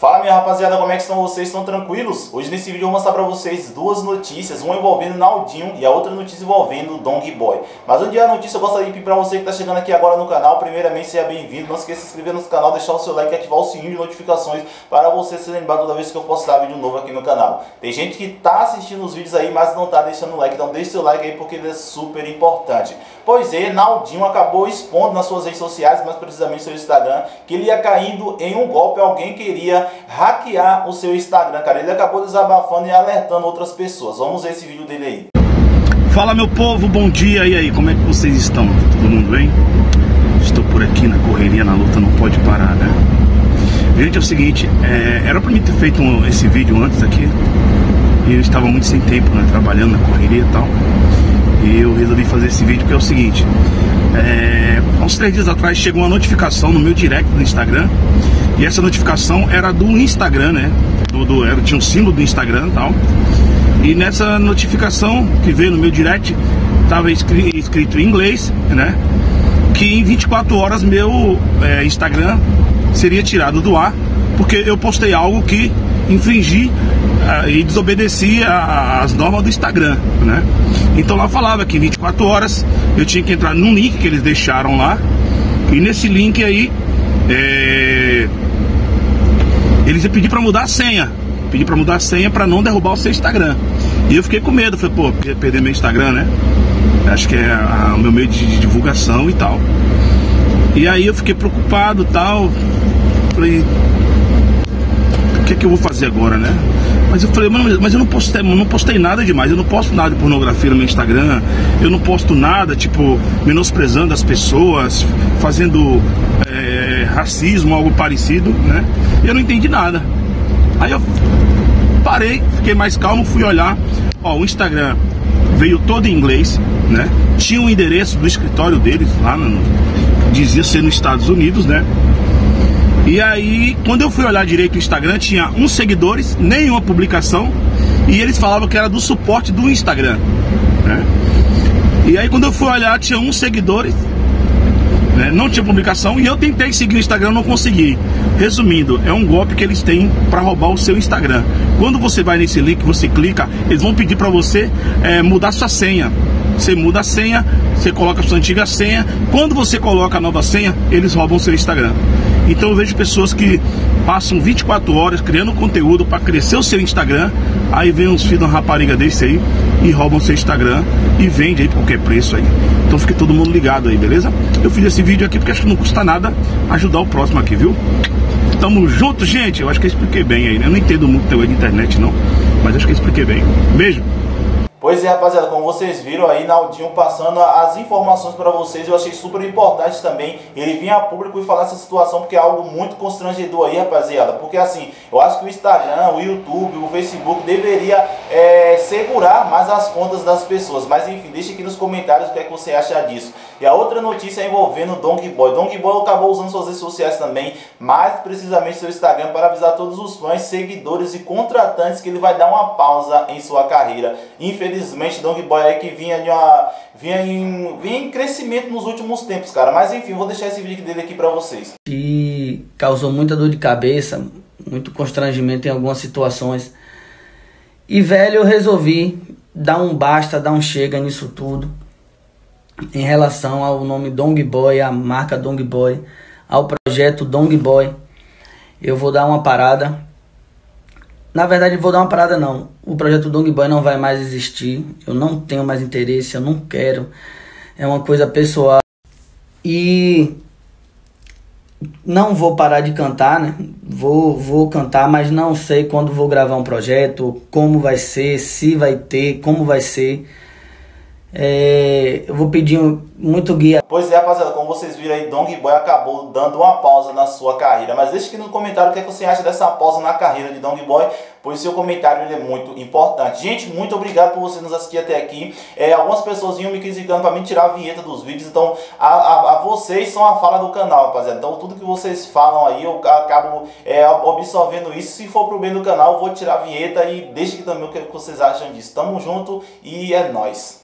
Fala minha rapaziada, como é que estão vocês? Estão tranquilos? Hoje nesse vídeo eu vou mostrar pra vocês duas notícias, uma envolvendo Naldinho e a outra notícia envolvendo Dongboy. Mas antes da notícia eu gostaria de pedir pra você que está chegando aqui agora no canal, primeiramente seja bem-vindo, não esqueça de se inscrever no canal, deixar o seu like e ativar o sininho de notificações para você se lembrar toda vez que eu postar vídeo novo aqui no canal. Tem gente que tá assistindo os vídeos aí, mas não tá deixando o like, então deixe seu like aí porque ele é super importante. Pois é, Naldinho acabou expondo nas suas redes sociais, mais precisamente no seu Instagram, que ele ia caindo em um golpe, alguém queria hackear o seu Instagram, cara. Ele acabou desabafando e alertando outras pessoas. Vamos ver esse vídeo dele aí. Fala meu povo, bom dia, e aí, como é que vocês estão? Todo mundo bem? Estou por aqui na correria, na luta, não pode parar, né? Gente, é o seguinte, era pra mim ter feito esse vídeo antes aqui, e eu estava muito sem tempo, né, trabalhando na correria e tal. E eu resolvi fazer esse vídeo porque é o seguinte, há uns 3 dias atrás chegou uma notificação no meu direct do Instagram. E essa notificação era do Instagram, né? Tinha um símbolo do Instagram e tal. E nessa notificação que veio no meu direct, estava escrito em inglês, né? Que em 24 horas meu Instagram seria tirado do ar, porque eu postei algo que infringi e desobedecia as normas do Instagram, né? Então lá falava que em 24 horas eu tinha que entrar num link que eles deixaram lá. E nesse link aí eles iam pedir pra mudar a senha. Pedir pra mudar a senha pra não derrubar o seu Instagram. E eu fiquei com medo, falei, pô, perder meu Instagram, né? Acho que é o meu meio de divulgação e tal. E aí eu fiquei preocupado e tal. Falei, o que é que eu vou fazer agora, né? Mas eu falei, mas eu não postei nada demais. Eu não posto nada de pornografia no meu Instagram. Eu não posto nada, tipo, menosprezando as pessoas, fazendo racismo, algo parecido, né? E eu não entendi nada. Aí eu parei, fiquei mais calmo, fui olhar. Ó, o Instagram veio todo em inglês, né? Tinha um endereço do escritório deles lá, dizia ser nos Estados Unidos, né? E aí, quando eu fui olhar direito o Instagram, tinha 1 seguidores, nenhuma publicação. E eles falavam que era do suporte do Instagram, né? E aí, quando eu fui olhar, tinha 1 seguidores, né? Não tinha publicação. E eu tentei seguir o Instagram, não consegui. Resumindo, é um golpe que eles têm para roubar o seu Instagram. Quando você vai nesse link, você clica, eles vão pedir para você mudar sua senha. Você muda a senha, você coloca a sua antiga senha. Quando você coloca a nova senha, eles roubam o seu Instagram. Então eu vejo pessoas que passam 24 horas criando conteúdo para crescer o seu Instagram. Aí vem uns filhos de uma rapariga desse aí e roubam o seu Instagram e vende aí por qualquer preço aí. Então fique todo mundo ligado aí, beleza? Eu fiz esse vídeo aqui porque acho que não custa nada ajudar o próximo aqui, viu? Tamo junto, gente. Eu acho que eu expliquei bem aí, né? Eu não entendo muito teoria de internet não, mas acho que eu expliquei bem. Beijo! Pois é, rapaziada, como vocês viram aí, Naldinho passando as informações para vocês, eu achei super importante também ele vir a público e falar essa situação, porque é algo muito constrangedor aí, rapaziada, porque assim, eu acho que o Instagram, o YouTube, o Facebook deveria segurar mais as contas das pessoas, mas enfim, deixa aqui nos comentários o que é que você acha disso. E a outra notícia é envolvendo Dongboy. Dongboy acabou usando suas redes sociais também, mais precisamente seu Instagram, para avisar todos os fãs, seguidores e contratantes que ele vai dar uma pausa em sua carreira. Infelizmente, Dongboy aí que vinha em crescimento nos últimos tempos, cara. Mas enfim, vou deixar esse vídeo dele aqui pra vocês. E causou muita dor de cabeça, muito constrangimento em algumas situações. E velho, eu resolvi dar um basta, dar um chega nisso tudo. Em relação ao nome Dongboy, a marca Dongboy, ao projeto Dongboy, eu vou dar uma parada. Na verdade, vou dar uma parada não. O projeto Dongboy não vai mais existir. Eu não tenho mais interesse, eu não quero. É uma coisa pessoal. E não vou parar de cantar, né? Vou cantar, mas não sei quando vou gravar um projeto, como vai ser, se vai ter, como vai ser. Eu vou pedir muito guia. Pois é, rapaziada, como vocês viram aí, Dongboy acabou dando uma pausa na sua carreira. Mas deixa aqui no comentário o que é que você acha dessa pausa na carreira de Dongboy, pois seu comentário ele é muito importante. Gente, muito obrigado por você nos assistir até aqui. Algumas pessoas vinham me criticando para me tirar a vinheta dos vídeos, então vocês são a fala do canal, rapaziada. Então tudo que vocês falam aí, eu acabo absorvendo isso. Se for pro bem do canal, eu vou tirar a vinheta e deixa aqui também o que vocês acham disso. Tamo junto e é nóis.